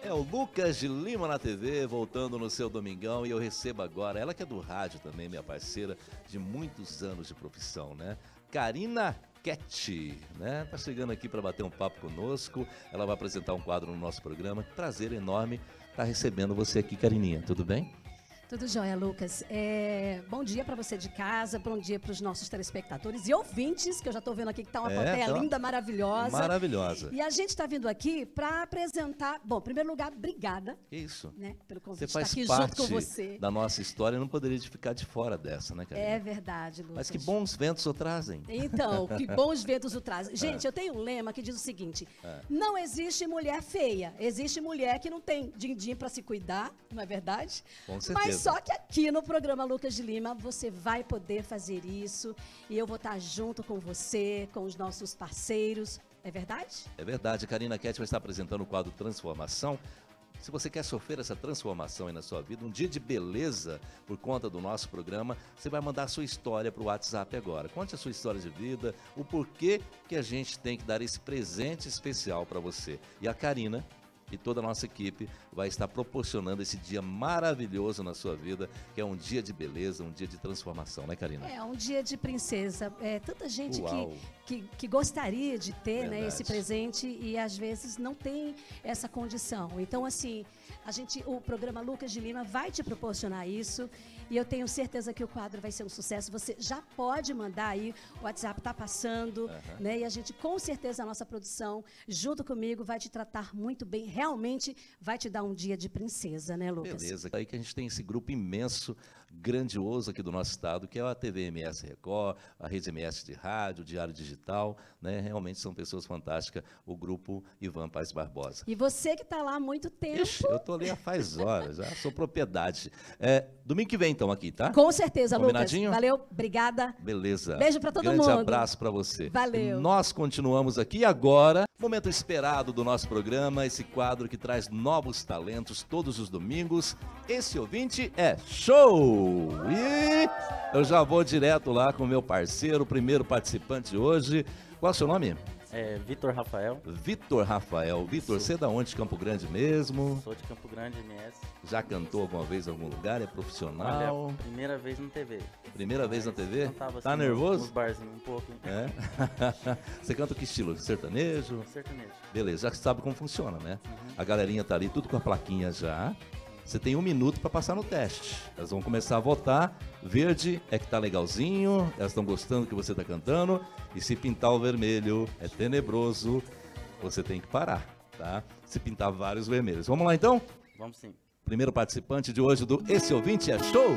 É o Lucas de Lima na TV, voltando no seu domingão, e eu recebo agora, ela que é do rádio também, minha parceira, de muitos anos de profissão, né? Karina Cat, né? Tá chegando aqui para bater um papo conosco, ela vai apresentar um quadro no nosso programa. Prazer enorme estar recebendo você aqui, Carininha, tudo bem? Tudo jóia, Lucas. Bom dia para você de casa, bom dia para os nossos telespectadores e ouvintes, que eu já estou vendo aqui que está uma plateia linda, maravilhosa. Maravilhosa. E a gente está vindo aqui para apresentar... Bom, em primeiro lugar, obrigada. Isso. Né, pelo convite Você faz estar aqui parte junto com você. da nossa história, eu não poderia ficar de fora dessa, né, Karina? É verdade, Lucas. Mas que bons ventos o trazem. Então, que bons ventos o trazem. Gente, eu tenho um lema que diz o seguinte, não existe mulher feia, existe mulher que não tem din-din para se cuidar, não é verdade? Com certeza. Mas só que aqui no programa Lucas de Lima, você vai poder fazer isso e eu vou estar junto com você, com os nossos parceiros. É verdade? É verdade. A Karina Cat vai estar apresentando o quadro Transformação. Se você quer sofrer essa transformação aí na sua vida, um dia de beleza por conta do nosso programa, você vai mandar a sua história para o WhatsApp agora. Conte a sua história de vida, o porquê que a gente tem que dar esse presente especial para você. E a Karina e toda a nossa equipe vai estar proporcionando esse dia maravilhoso na sua vida, que é um dia de beleza, um dia de transformação, né, Karina? É um dia de princesa. Tanta gente Uau. que gostaria de ter, né, esse Verdade. presente e às vezes não tem essa condição. Então, assim, o programa Lucas de Lima vai te proporcionar isso e eu tenho certeza que o quadro vai ser um sucesso. Você já pode mandar aí, o WhatsApp está passando, né, e a gente, com certeza, a nossa produção, junto comigo, vai te tratar muito bem. Realmente vai te dar um dia de princesa, né, Lucas? Beleza. Aí que a gente tem esse grupo imenso, grandioso aqui do nosso estado, que é a TV MS Record, a Rede MS de Rádio, o Diário Digital, né? Realmente são pessoas fantásticas, o grupo Ivan Paes Barbosa. E você que está lá há muito tempo. Ixi, eu tô ali há faz horas, já sou propriedade. Domingo que vem, então, aqui, tá? Com certeza, Lucas. Combinadinho? Valeu, obrigada. Beleza. Beijo pra todo Grande mundo. abraço pra você. Valeu. E nós continuamos aqui agora, momento esperado do nosso programa, esse quadro que traz novos talentos todos os domingos. Esse ouvinte é show! E eu já vou direto lá com o meu parceiro, o primeiro participante de hoje. Qual é o seu nome? Vitor Rafael. Vitor Rafael. Vitor, você é da onde? De Campo Grande mesmo? Sou de Campo Grande, MS. Já cantou alguma vez em algum lugar? É profissional? Olha, primeira vez na TV. Primeira vez na TV? Cantava, Tá assim, nervoso? nos barzinhos um pouco. Hein? É? Você canta que estilo? Sertanejo? Sertanejo. Beleza, já sabe como funciona, né? A galerinha tá ali, tudo com a plaquinha já. Você tem 1 minuto para passar no teste. Elas vão começar a votar. Verde é que tá legalzinho, elas estão gostando que você tá cantando. E se pintar o vermelho é tenebroso, você tem que parar, tá? Se pintar vários vermelhos. Vamos lá então? Vamos sim. Primeiro participante de hoje do Esse Ouvinte é Show!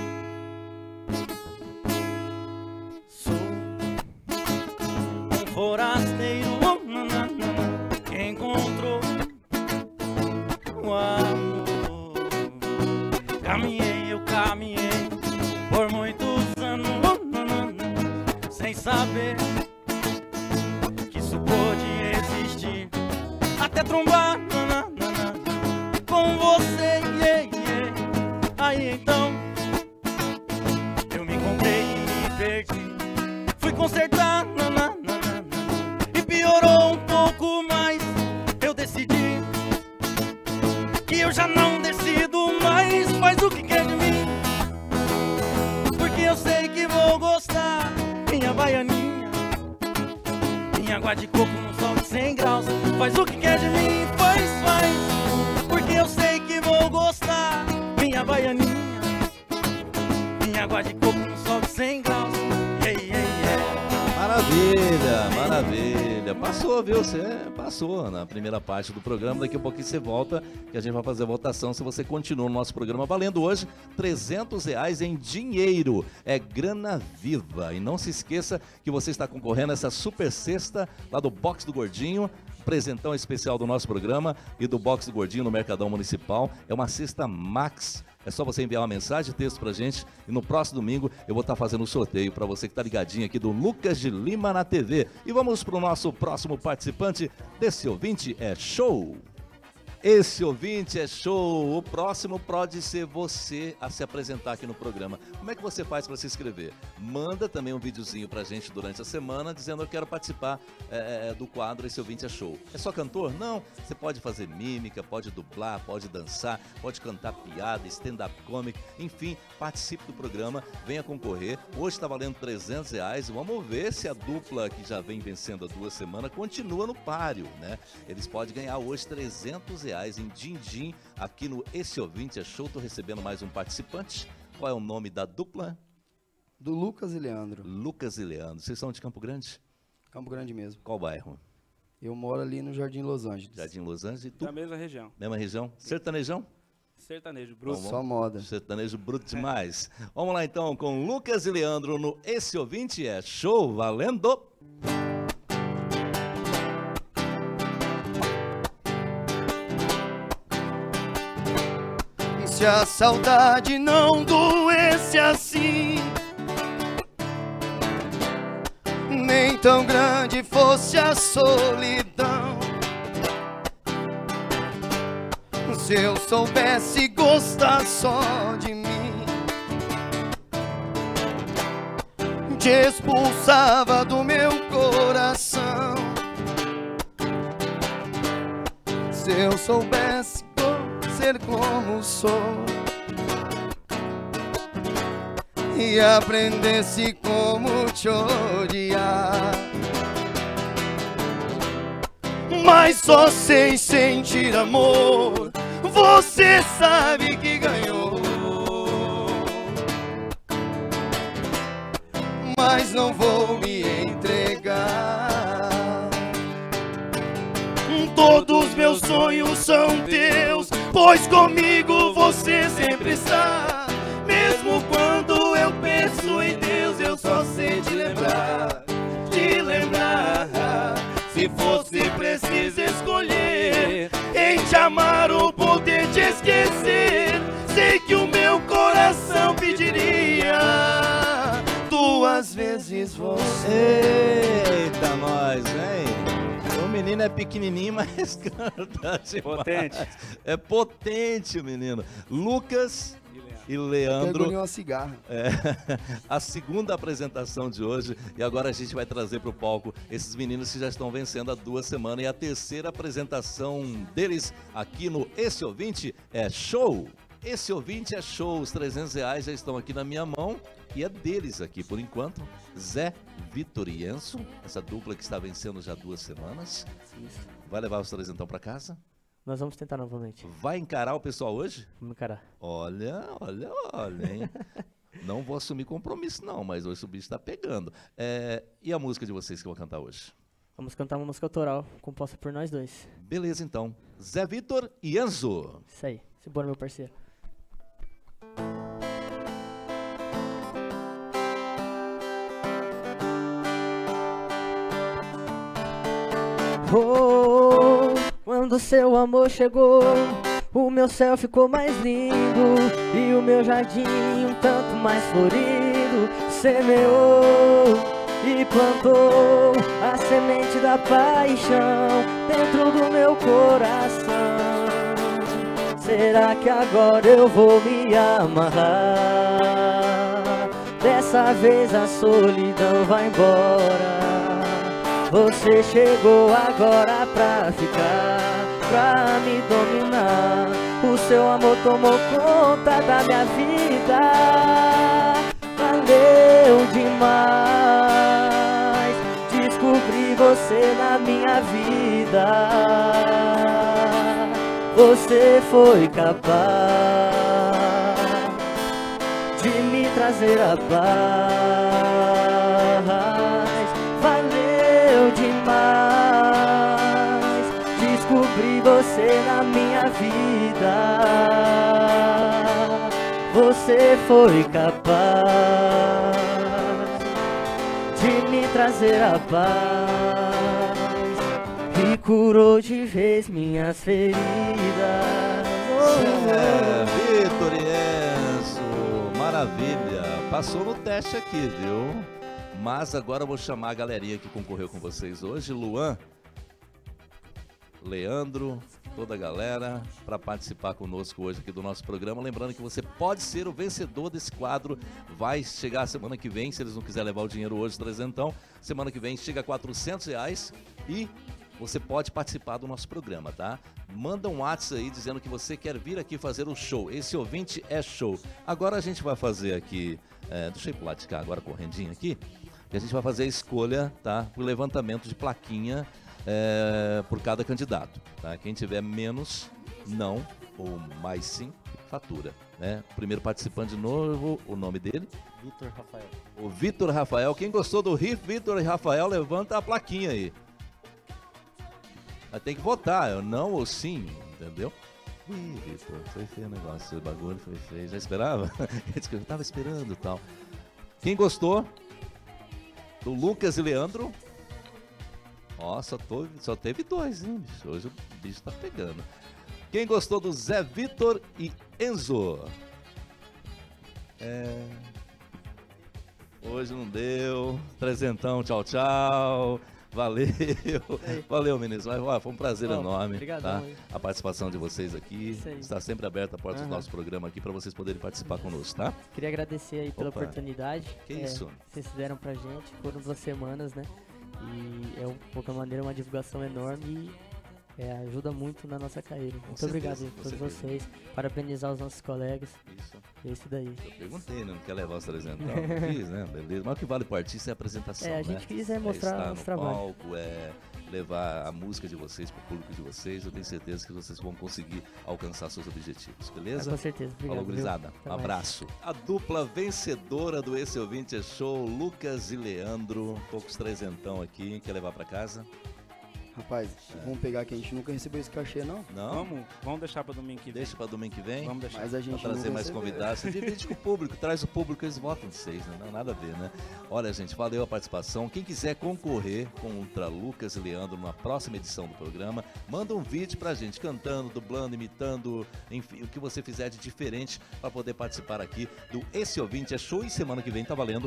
Sou um forasteiro que encontrou o amor. Caminhei por muitos anos sem saber que isso pode existir. Até trombar com você, Aí então eu me encontrei e me perdi. Fui consertar, e piorou um pouco mais. Eu decidi que eu já não decido mais. Faz o que quer de mim, porque eu sei que vou gostar. Minha baianinha, minha água de coco no sol de 100 graus. Faz o que quer de mim, faz, porque eu sei que vou gostar. Minha baianinha, minha água de coco no sol de 100 graus. Maravilha, maravilha. Passou, viu? Você passou na primeira parte do programa. Daqui a pouquinho você volta, que a gente vai fazer a votação se você continua no nosso programa. Valendo hoje R$300 em dinheiro. É grana viva. E não se esqueça que você está concorrendo a essa super cesta lá do Box do Gordinho. Presentão especial do nosso programa e do Box do Gordinho no Mercadão Municipal. É uma cesta Max. É só você enviar uma mensagem de texto pra gente e no próximo domingo eu vou estar fazendo um sorteio para você que tá ligadinho aqui do Lucas de Lima na TV. E vamos pro nosso próximo participante desse ouvinte é show. Esse ouvinte é show. O próximo pode ser você a se apresentar aqui no programa. Como é que você faz para se inscrever? Manda também um videozinho pra gente durante a semana dizendo eu quero participar do quadro Esse Ouvinte é Show. É só cantor? Não. Você pode fazer mímica, pode dublar, pode dançar, pode cantar piada, stand-up comic, enfim, participe do programa, venha concorrer. Hoje está valendo R$300. Vamos ver se a dupla que já vem vencendo há 2 semanas continua no páreo, né? Eles podem ganhar hoje R$300 em din-din aqui no Esse Ouvinte é Show. Tô recebendo mais um participante. Qual é o nome da dupla? Do Lucas e Leandro. Lucas e Leandro. Vocês são de Campo Grande? Campo Grande mesmo. Qual bairro? Eu moro ali no Jardim Los Angeles. Jardim Los Angeles. E tu? Da mesma região. Mesma região? Sertanejão? Sertanejo, bruto. Só moda. Sertanejo bruto demais. Vamos lá então com Lucas e Leandro no Esse Ouvinte é Show. Valendo! Se a saudade não doesse assim, nem tão grande fosse a solidão, se eu soubesse gostar só de mim, te expulsava do meu coração. Se eu soubesse ser como sou e aprendesse como te odiar, mas só sei sentir amor, você sabe que ganhou, mas não vou me entregar. Todos meus sonhos são teus, pois comigo você sempre está. Mesmo quando eu penso em Deus, eu só sei te lembrar, te lembrar. Se fosse preciso escolher em te amar ou poder te esquecer, sei que o meu coração pediria 2 vezes você. Eita, nós, hein? O menino é pequenininho, mas canta demais. Potente. É potente o menino. Lucas e Leandro. Pegou uma cigarra. A segunda apresentação de hoje. E agora a gente vai trazer para o palco esses meninos que já estão vencendo há 2 semanas. E a terceira apresentação deles aqui no Esse Ouvinte é Show. Esse Ouvinte é Show. Os R$300 já estão aqui na minha mão. E é deles aqui, por enquanto, Zé, Vitor e Enzo, essa dupla que está vencendo já 2 semanas. Vai levar os 3 então para casa? Nós vamos tentar novamente. Vai encarar o pessoal hoje? Vamos encarar. Olha, hein? Não vou assumir compromisso não, mas hoje o bicho está pegando. E a música de vocês que eu vou cantar hoje? Vamos cantar uma música autoral, composta por nós 2. Beleza então, Zé Vitor e Enzo. Isso aí, simbora meu parceiro. Oh, quando seu amor chegou, o meu céu ficou mais lindo e o meu jardim um tanto mais florido. Semeou e plantou a semente da paixão dentro do meu coração. Será que agora eu vou me amarrar? Dessa vez a solidão vai embora. Você chegou agora pra ficar, pra me dominar. O seu amor tomou conta da minha vida. Valeu demais descobrir você na minha vida. Você foi capaz de me trazer a paz. Valeu demais descobrir você na minha vida. Você foi capaz de me trazer a paz e curou de vez minhas feridas. Vitor e Enzo, maravilha. Passou no teste aqui, viu? Mas agora eu vou chamar a galerinha que concorreu com vocês hoje. Luan, Leandro, toda a galera para participar conosco hoje aqui do nosso programa. Lembrando que você pode ser o vencedor desse quadro. Vai chegar semana que vem, se eles não quiserem levar o dinheiro hoje, trezentão. Semana que vem chega a R$400 e você pode participar do nosso programa, tá? Manda um WhatsApp aí dizendo que você quer vir aqui fazer o show. Esse ouvinte é show. Agora a gente vai fazer aqui, deixa eu pular de cá agora correndinho aqui, que a gente vai fazer a escolha, tá? O levantamento de plaquinha por cada candidato, tá? Quem tiver menos, não, ou mais sim, fatura, né? O primeiro participante de novo, o nome dele? Vitor Rafael. O Vitor Rafael. Quem gostou do riff, Vitor e Rafael, levanta a plaquinha aí. Mas tem que votar, não ou sim, entendeu? Ih, Vitor, foi feio o negócio, o bagulho foi feio. Já esperava? Eu tava esperando e tal. Quem gostou do Lucas e Leandro? Ó, só teve dois, hein, bicho? Hoje o bicho tá pegando. Quem gostou do Zé Vitor e Enzo? Hoje não deu. Trezentão, tchau, tchau. Valeu. Valeu, meninos. Foi um prazer enorme. Obrigadão, tá? A participação de vocês aqui. Está sempre aberta a porta do nosso programa aqui para vocês poderem participar conosco, tá? Queria agradecer aí pela Opa. oportunidade. Que isso? Vocês fizeram pra gente, foram 2 semanas, né? E de qualquer maneira, uma divulgação enorme e ajuda muito na nossa carreira. Muito certeza, obrigado aí com a todos certeza. vocês. Parabenizar os nossos colegas. Isso. Esse daí. Eu perguntei, né? Não quer levar os 300? Não quis, né? Beleza. Mas o que vale pro artista é a apresentação, A gente né? quis mostrar estar nosso no trabalho. palco, levar a música de vocês pro público de vocês. Eu tenho certeza que vocês vão conseguir alcançar seus objetivos, beleza? Com certeza. Obrigado. Falou, gurizada. Até Um mais. abraço. A dupla vencedora do Esse Ouvinte é Show, Lucas e Leandro. Poucos trezentão aqui. Quer levar pra casa? Rapaz, vamos pegar que a gente nunca recebeu esse cachê, não? Não? Vamos deixar pra domingo que vem. Deixa pra domingo que vem. Vamos deixar. Mas a Pra gente trazer não mais recebeu. convidados. Você divide com o público, traz o público, eles votam de vocês, né? Não, nada a ver, né? Olha, gente, valeu a participação. Quem quiser concorrer contra Lucas e Leandro na próxima edição do programa, manda um vídeo pra gente, cantando, dublando, imitando, enfim, o que você fizer de diferente para poder participar aqui do Esse Ouvinte é Show. E semana que vem tá valendo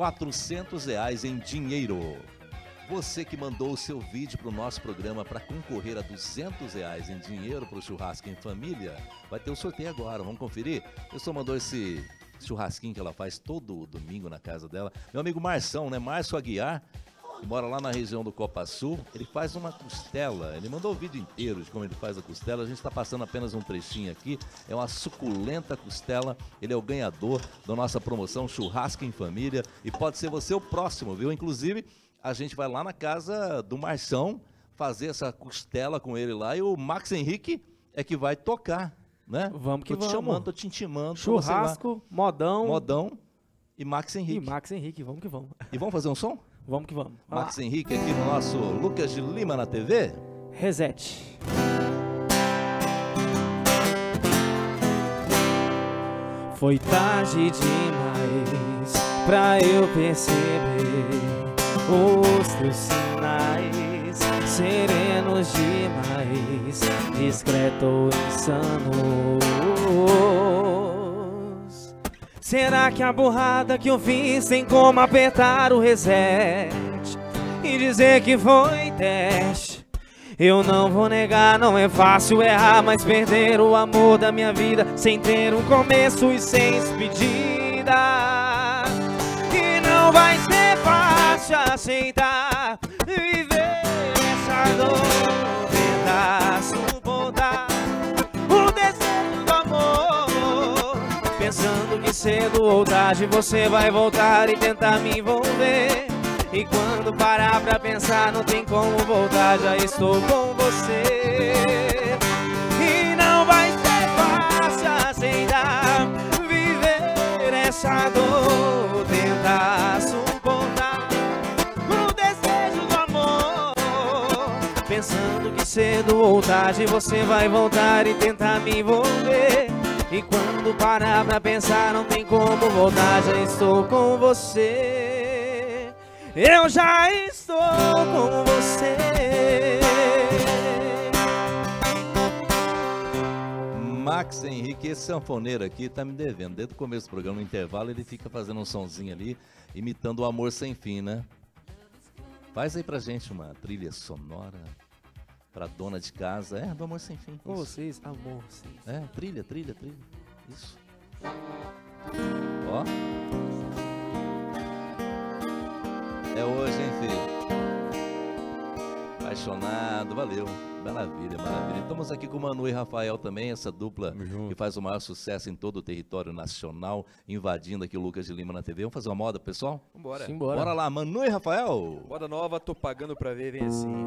R$400 em dinheiro. Você que mandou o seu vídeo para o nosso programa para concorrer a R$200 em dinheiro para o churrasco em família, vai ter o sorteio agora, vamos conferir? A pessoa mandou esse churrasquinho que ela faz todo domingo na casa dela. Meu amigo Marção, né? Márcio Aguiar, que mora lá na região do Copa Sul, ele faz uma costela, ele mandou o vídeo inteiro de como ele faz a costela, a gente está passando apenas um trechinho aqui, é uma suculenta costela, ele é o ganhador da nossa promoção Churrasco em Família e pode ser você o próximo, viu? Inclusive, a gente vai lá na casa do Marção fazer essa costela com ele lá e o Max Henrique é que vai tocar, né? Vamos que tô te vamos. chamando, tô te intimando. Churrasco, modão Modão e Max Henrique. e Max Henrique. Vamos que vamos. E vamos fazer um som? Vamos que vamos. Max Henrique aqui no nosso Lucas de Lima na TV. Reset. Foi tarde demais pra eu perceber os teus sinais, serenos demais, discreto ou insanos. Será que a burrada que eu fiz tem como apertar o reset e dizer que foi teste? Eu não vou negar, não é fácil errar, mas perder o amor da minha vida sem ter um começo e sem despedida. E não vai ser fácil aceitar, viver essa dor, tentar suportar o desejo do amor, pensando que cedo ou tarde você vai voltar e tentar me envolver. E quando parar pra pensar, não tem como voltar, já estou com você. E não vai ser fácil aceitar, viver essa dor, tentar suportar o desejo do amor, pensando que cedo ou tarde você vai voltar e tentar me envolver. E quando parar pra pensar, não tem como voltar, já estou com você. Eu já estou com você. Max Henrique, esse sanfoneiro aqui tá me devendo. Desde o começo do programa, no intervalo, ele fica fazendo um sonzinho ali, imitando o Amor Sem Fim, né? Faz aí pra gente uma trilha sonora. pra dona de casa. Do Amor Sem Fim. Com Isso. vocês, amor, sim. Trilha. Isso. Ó. É hoje, hein, filho? Apaixonado, valeu. Maravilha. Estamos aqui com o Manu e Rafael também, essa dupla que faz o maior sucesso em todo o território nacional, invadindo aqui o Lucas de Lima na TV. Vamos fazer uma moda, pessoal? Vambora. Simbora. Bora lá, Manu e Rafael. Moda nova, tô pagando pra ver, vem assim.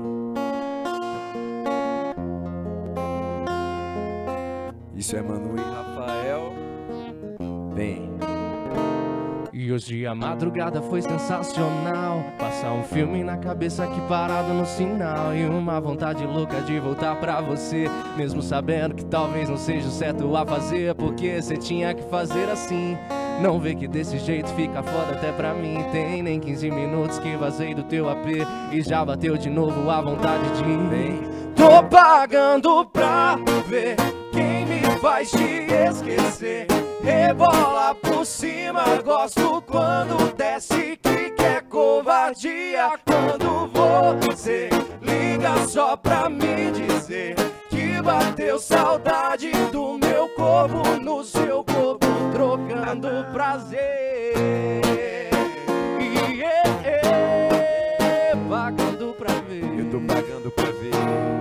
Isso é Manu e Rafael. Vem. E hoje a madrugada foi sensacional. Passar um filme na cabeça aqui parado no sinal. E uma vontade louca de voltar pra você, mesmo sabendo que talvez não seja o certo a fazer, porque cê tinha que fazer assim. Não vê que desse jeito fica foda até pra mim. Tem nem 15 minutos que vazei do teu AP e já bateu de novo a vontade de ir. Tô pagando pra ver quem me faz te esquecer. Rebola por cima, gosto quando desce, que quer covardia. Quando você liga só pra me dizer que bateu saudade do meu corpo no seu corpo, trocando prazer. Pagando pra ver. Eu tô pagando pra ver.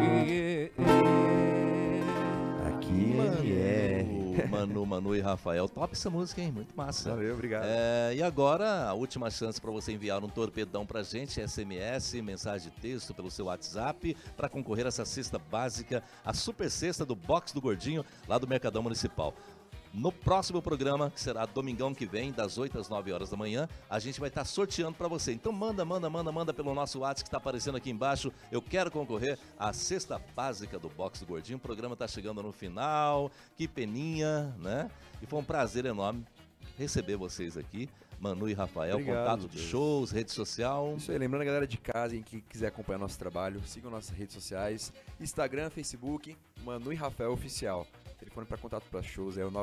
Aqui Manu e Rafael. Top essa música, hein? Muito massa. Valeu, obrigado. E agora, a última chance para você enviar um torpedão pra gente, SMS, mensagem de texto pelo seu WhatsApp, para concorrer a essa cesta básica, a super cesta do Box do Gordinho, lá do Mercadão Municipal. No próximo programa, que será domingão que vem, das 8 às 9 horas da manhã, a gente vai estar sorteando para você. Então manda pelo nosso WhatsApp que está aparecendo aqui embaixo. Eu quero concorrer à cesta básica do Box do Gordinho. O programa está chegando no final. Que peninha, né? E foi um prazer enorme receber vocês aqui. Manu e Rafael, Obrigado, contato de shows, rede social. Isso aí, lembrando a galera de casa, em que quiser acompanhar nosso trabalho, sigam nossas redes sociais, Instagram, Facebook, Manu e Rafael Oficial. O telefone para contato para shows é o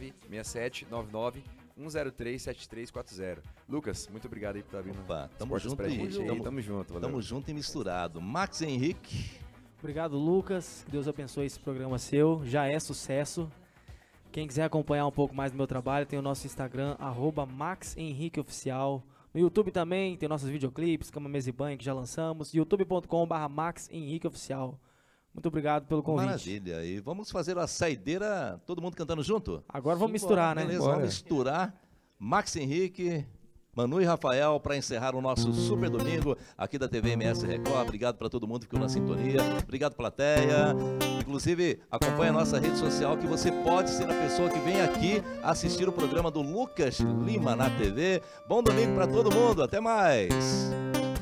996799-103-7340. Lucas, muito obrigado aí por estar vindo. Opa, tamo junto pra gente aí. Tamo junto, valeu. Tamo junto e misturado. Max Henrique. Obrigado, Lucas. Que Deus abençoe esse programa seu. Já é sucesso. Quem quiser acompanhar um pouco mais do meu trabalho, tem o nosso Instagram, @MaxHenriqueOficial. No YouTube também tem nossos videoclipes, Cama, Mesa e Banho, que já lançamos. youtube.com/MaxHenriqueOficial. Muito obrigado pelo convite. Maravilha. E vamos fazer a saideira, todo mundo cantando junto? Agora vamos misturar, né? Beleza, vamos misturar. Max Henrique, Manu e Rafael, para encerrar o nosso super domingo aqui da TV MS Record. Obrigado para todo mundo que ficou na sintonia. Obrigado, plateia. Inclusive, acompanhe a nossa rede social, que você pode ser a pessoa que vem aqui assistir o programa do Lucas Lima na TV. Bom domingo para todo mundo. Até mais.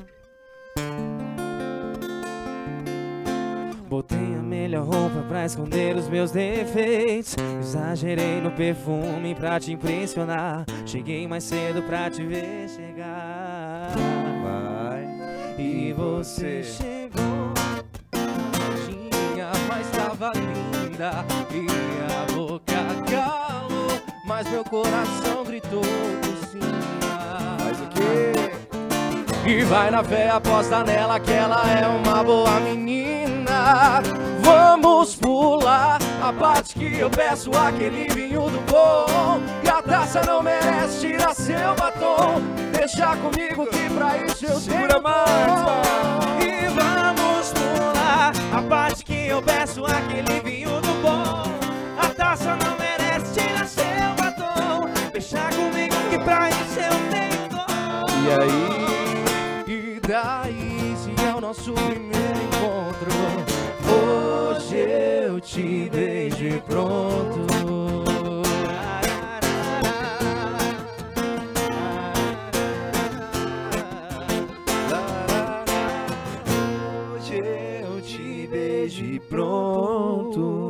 Botei a melhor roupa pra esconder os meus defeitos. Exagerei no perfume pra te impressionar. Cheguei mais cedo pra te ver chegar. Vai. E você chegou, tinha, mas tava linda. E a boca calou, mas meu coração gritou por cima. Faz o quê? E vai na fé, aposta nela que ela é uma boa menina. Vamos pular a parte que eu peço aquele vinho do bom. E a taça não merece tirar seu batom. Deixa comigo que pra isso eu segura mais. E vamos pular a parte que eu peço aquele vinho do bom. A taça não merece tirar seu batom. Deixa comigo que pra isso eu tenho dom. E aí? E daí, se é o nosso primeiro encontro, hoje eu te beijo e pronto. Hoje eu te beijo e pronto.